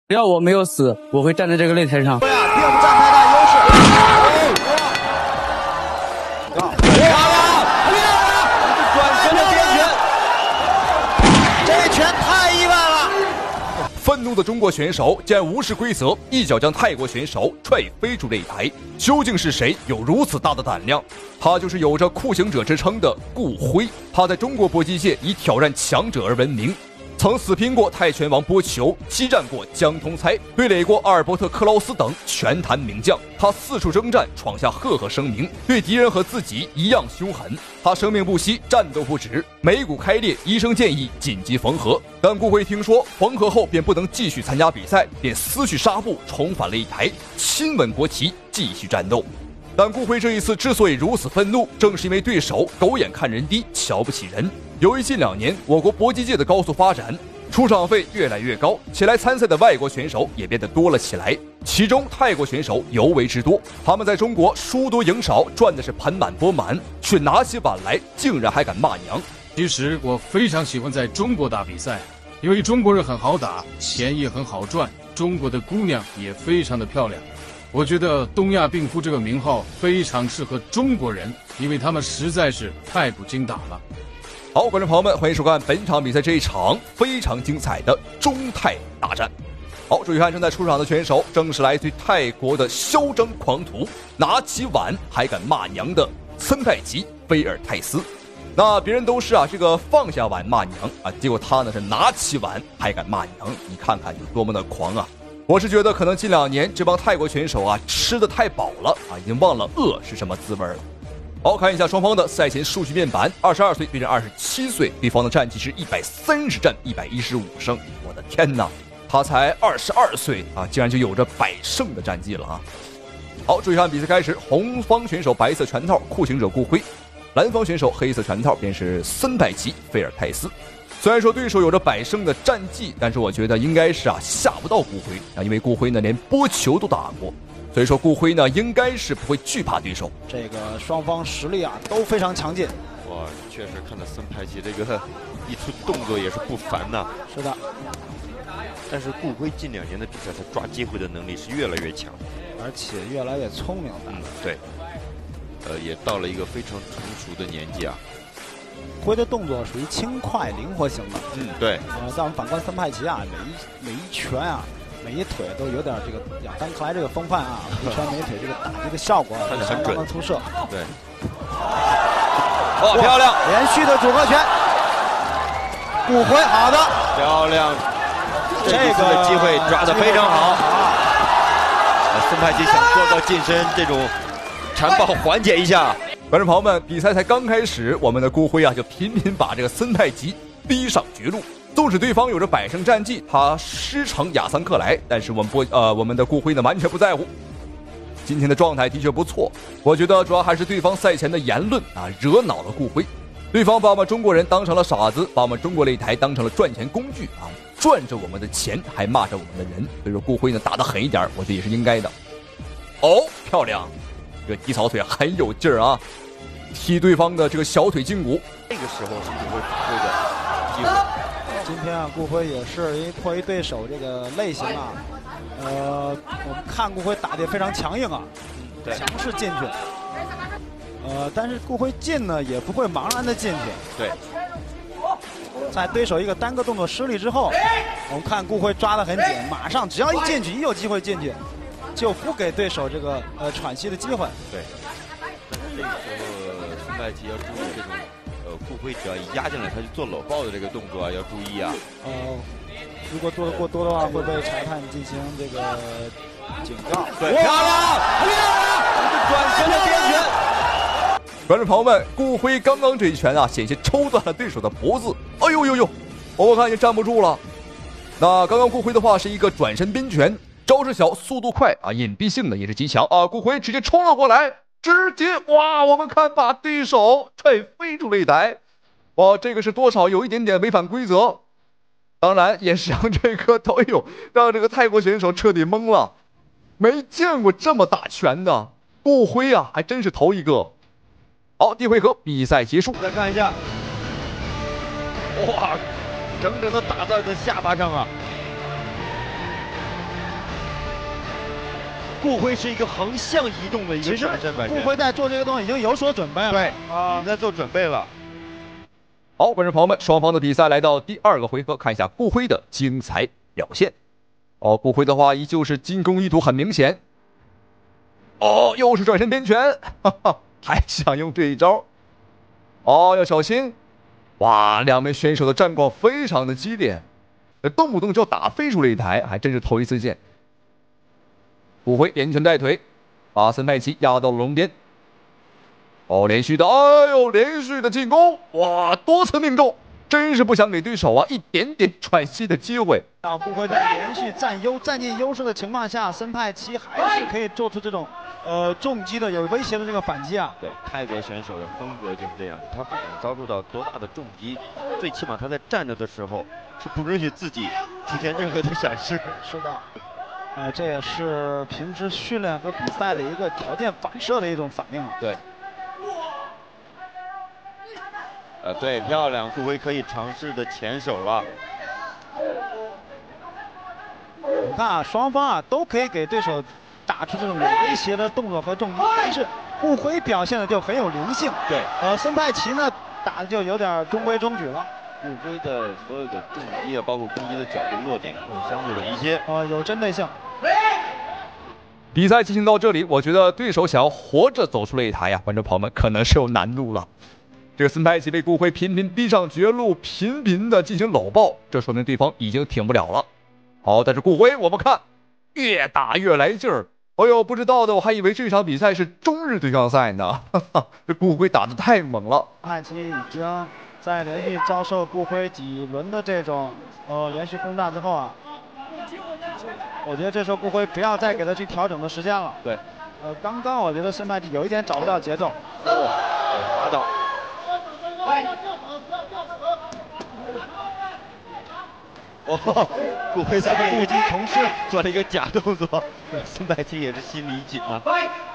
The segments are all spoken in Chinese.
只要我没有死，我会站在这个擂台上。 并不占太大优势。 转身的边拳， 这一拳太意外了。 愤怒的中国选手竟然无视规则，一脚将泰国选手踹飞出擂台。究竟是谁有如此大的胆量？他就是有着酷刑者之称的顾辉。他在中国搏击界以挑战强者而闻名，曾死拼过泰拳王波球，激战过江通猜，对垒过阿尔伯特·克劳斯等拳坛名将。他四处征战，闯下赫赫声名，对敌人和自己一样凶狠。他生命不息，战斗不止，眉骨开裂，医生建议紧急缝合。但顾辉听说缝合后便不能继续参加比赛，便撕去纱布，重返擂台，亲吻国旗，继续战斗。但顾辉这一次之所以如此愤怒，正是因为对手狗眼看人低，瞧不起人。由于近2年我国搏击界的高速发展，出场费越来越高，且来参赛的外国选手也变得多了起来，其中泰国选手尤为之多。他们在中国输多赢少，赚的是盆满钵满，却拿起碗来竟然还敢骂娘。 其实我非常喜欢在中国打比赛，因为中国人很好打，钱也很好赚，中国的姑娘也非常的漂亮。我觉得东亚病夫这个名号非常适合中国人，因为他们实在是太不经打了。 好，观众朋友们，欢迎收看本场比赛这一场非常精彩的中泰大战。好，注意看，正在出场的选手正是来自于泰国的嚣张狂徒，拿起碗还敢骂娘的森泰奇菲尔泰斯。那别人都是这个放下碗骂娘结果他呢是拿起碗还敢骂娘，你看看有多么的狂啊！我是觉得可能近2年这帮泰国选手吃得太饱了已经忘了饿是什么滋味了。好，看一下双方的赛前数据面板，22岁对阵27岁，对方的战绩是130战115胜。我的天哪，他才22岁竟然就有着100胜的战绩了好，注意看比赛开始，红方选手白色拳套酷刑者顾辉，蓝方选手黑色拳套便是森泰奇菲尔泰斯。虽然说对手有着100胜的战绩，但是我觉得应该是吓不到顾辉因为顾辉呢连波球都打过，所以说顾辉呢应该是不会惧怕对手。 这个双方实力都非常强劲。 哇，确实看到森泰奇这个一出动作也是不凡呐。 是的， 但是顾辉近2年的比赛，他抓机会的能力是越来越强， 而且越来越聪明。 对，也到了一个非常成熟的年纪辉的动作属于轻快灵活型的。 对。 但我们反观森泰奇每一拳每一腿都有点这个亚当克莱这个风范每一拳每一腿这个打击的效果相当的出色。 对。哇，漂亮！ 连续的组合拳，顾辉好的， 漂亮，这次的机会抓得非常好。森泰奇想做到近身这种缠抱缓解一下。 观众朋友们，比赛才刚开始，我们的顾辉就频频把这个森泰奇逼上绝路。纵使对方有着100胜战绩，他师承亚桑克莱，但是我们的顾辉呢完全不在乎。今天的状态的确不错，我觉得主要还是对方赛前的言论惹恼了顾辉。对方把我们中国人当成了傻子，把我们中国擂台当成了赚钱工具赚着我们的钱，还骂着我们的人。所以说顾辉呢打得狠一点，我觉得也是应该的。漂亮，这个低槽腿很有劲儿踢对方的这个小腿胫骨。 这个时候是顾辉发挥的机会。 今天顾辉也是因为迫于对手这个类型我们看顾辉打得也非常强硬对， 强势进去。但是顾辉进呢也不会茫然的进去。 对。 在对手一个单个动作失利之后，我们看顾辉抓得很紧，马上只要一进去，一有机会进去，就不给对手这个喘息的机会。 对。但是这个时候森泰奇要注意这种顾辉只要一压进来，他就做搂抱的这个动作要注意如果做得过多的话，会被裁判进行这个警告。 对，漂亮！转身的边拳。 观众朋友们，顾辉刚刚这一拳险些抽断了对手的脖子。哎呦呦呦，我看已经站不住了。那刚刚顾辉的话是一个转身边拳，招式小，速度快隐蔽性的也是极强顾辉直接冲了过来，直接我们看把对手踹飞出擂台。哇，这个是多少有一点点违反规则。当然也是让这个让这个泰国选手彻底懵了，没见过这么打拳的顾辉还真是头一个。好，第一回合比赛结束， 再看一下，哇，整整的打在他下巴上顾辉是一个横向移动的一个转身摆拳。 顾辉在做这个动作已经有所准备了。 对啊，已经在做准备了。 好，观众朋友们，双方的比赛来到第2个回合，看一下顾辉的精彩表现。顾辉的话依旧是进攻意图很明显。又是转身边拳，哈哈，还想用这一招。要小心。哇，两名选手的战况非常的激烈，动不动就要打飞出擂台，还真是头一次见。顾辉连拳带腿，把森派奇压到了笼边。连续的，连续的进攻，哇，多次命中，真是不想给对手一点点喘息的机会。 顾辉在连续占尽优势的情况下，森派奇还是可以做出这种重击的有威胁的这个反击啊。 对，泰国选手的风格就是这样，他不管遭受到多大的重击，最起码他在站着的时候是不允许自己出现任何的闪失。 是的，这也是平时训练和比赛的一个条件反射的一种反应啊。 对。对，漂亮，顾辉可以尝试的前手了。 你看啊，双方都可以给对手打出这种有威胁的动作和重击，但是顾辉表现的就很有灵性。 对， 森派奇呢打的就有点中规中矩了。 顾辉的所有的重击包括攻击的角度落点更相对稳一些。 有针对性。 比赛进行到这里，我觉得对手想要活着走出擂台观众朋友们可能是有难度了。这个森派奇被顾辉频频逼上绝路，频频的进行搂抱，这说明对方已经挺不了了。但是顾辉我们看越打越来劲儿。不知道的我还以为这场比赛是中日对抗赛呢。这顾辉打得太猛了。 森派奇已经在连续遭受顾辉几轮的这种连续轰炸之后我觉得这时候顾辉不要再给他去调整的时间了。 对， 刚刚我觉得森派奇有一点找不到节奏。 滑倒。顾辉在腹肌同时做了一个假动作，森派奇也是心里一紧啊。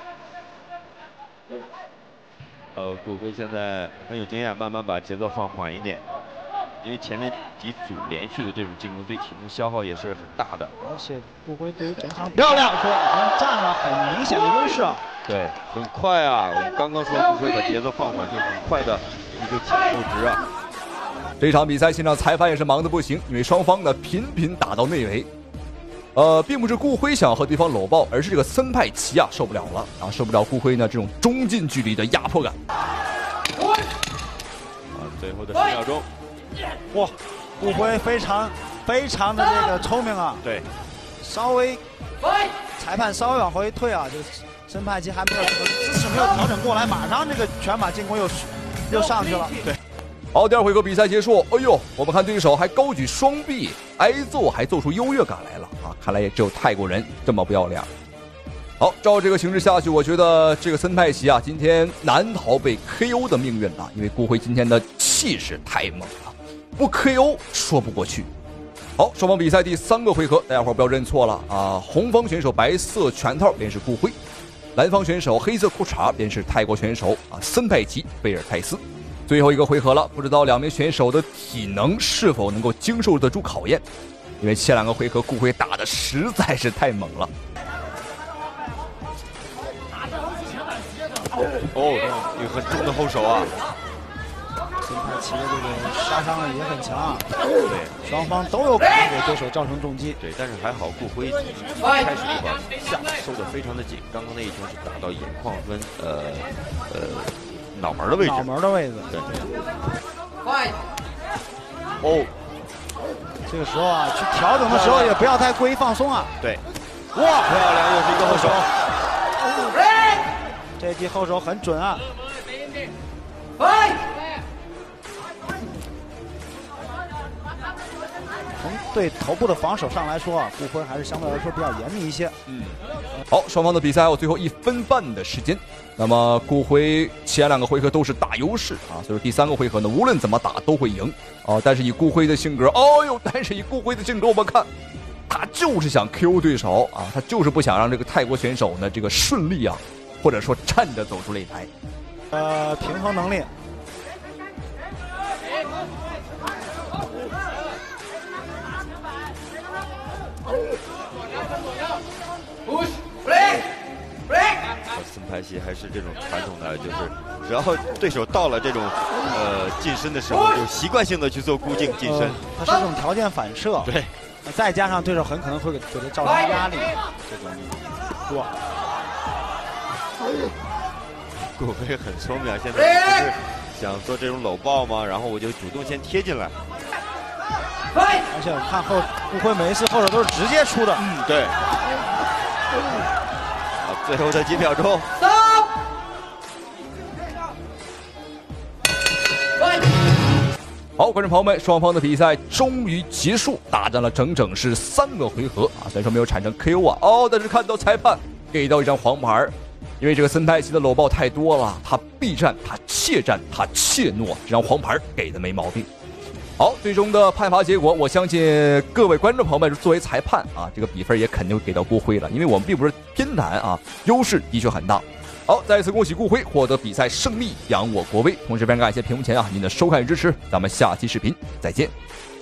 顾辉现在很有经验，慢慢把节奏放缓一点，因为前面几组连续的这种进攻对体能消耗也是很大的。 而且顾辉对于整场漂亮说已经占了很明显的优势。 对，很快啊！我们刚刚说顾辉把节奏放缓，就很快的一个前后直啊。 这场比赛现场裁判也是忙得不行，因为双方呢频频打到内围。并不是顾辉想和对方搂抱，而是这个森派奇受不了了，受不了顾辉呢这种中近距离的压迫感。 最后的10秒钟， 哇，顾辉非常的这个聪明啊。 对， 稍微裁判稍微往回退就是森派奇还没有这个姿势没有调整过来，马上这个拳法进攻又上去了。对。 好，第2回合比赛结束。我们看对手还高举双臂，挨揍还做出优越感来了看来也只有泰国人这么不要脸。好，照这个形势下去，我觉得这个森派奇今天难逃被 KO 的命运了，因为顾辉今天的气势太猛了，不 KO 说不过去。好，双方比赛第3个回合，大家伙不要认错了红方选手白色拳套便是顾辉，蓝方选手黑色裤衩便是泰国选手森派奇贝尔泰斯。最后一个回合了，不知道两名选手的体能是否能够经受得住考验，因为前2个回合顾辉打的实在是太猛了。 一个很重的后手森派奇的这个杀伤力也很强对，双方都有可能给对手造成重击。 对，但是还好顾辉开始就把下收得非常的紧，刚刚那一拳是打到眼眶跟脑门的位置。对。 这个时候去调整的时候也不要太过于放松对。哇，漂亮，又是一个后手。 这记后手很准从对头部的防守上来说顾辉还是相对来说比较严密一些。 好，双方的比赛还有最后1分半的时间。那么顾辉前2个回合都是大优势所以说第3个回合呢，无论怎么打都会赢但是以顾辉的性格，我们看他就是想 KO 对手他就是不想让这个泰国选手呢这个顺利或者说站着走出擂台。 平衡能力。 台戏还是这种传统的，就是只要对手到了这种近身的时候，就习惯性的去做孤颈近身。 它是这种条件反射。 对， 再加上对手很可能会给他造成压力，这种哇。 顾飞很聪明啊，现在不是想做这种搂抱吗？然后我就主动先贴进来。 而且我看顾辉每一次后手都是直接出的。 对。最后的几秒钟。 好，观众朋友们，双方的比赛终于结束，大战了整整是3个回合啊，虽然说没有产生 KO 啊，但是看到裁判给到一张黄牌，因为这个森泰西的搂抱太多了，他避战，他怯战，他怯懦，这张黄牌给的没毛病。好，最终的判罚结果，我相信各位观众朋友们作为裁判啊，这个比分也肯定会给到顾辉了，因为我们并不是偏袒啊，优势的确很大。好，再次恭喜顾辉获得比赛胜利，扬我国威。同时非常感谢屏幕前您的收看与支持，咱们下期视频再见。